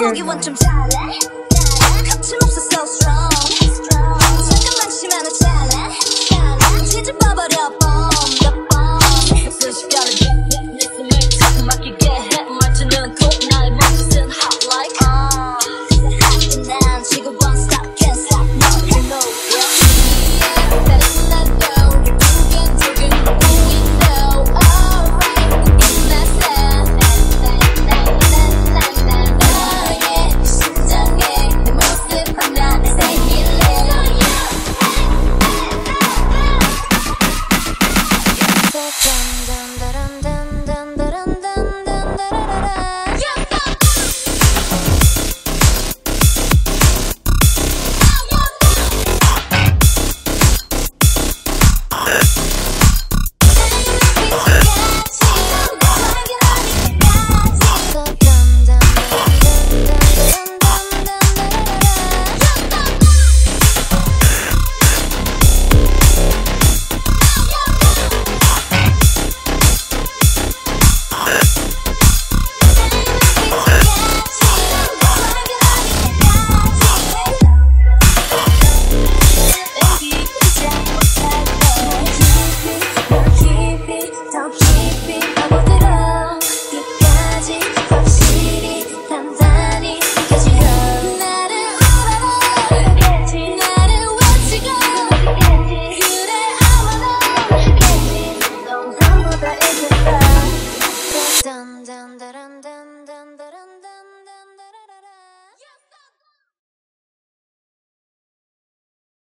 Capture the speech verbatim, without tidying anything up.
보기원 좀 잘해 거침없어 so strong 잠깐만 심하면 잘해 치즈 봐버려 bomb the bomb 순식간에 리듬을 자꾸 맡기게 해 말투는 꼭 나의 몫은 hot like hot 난 지금 one stop can't stop no you know yeah 다른 나도 예쁘게 두근두고 있어 alright in that sound 너의 심장에 내 모습 하나 새길래 dun dun dun dun dun dun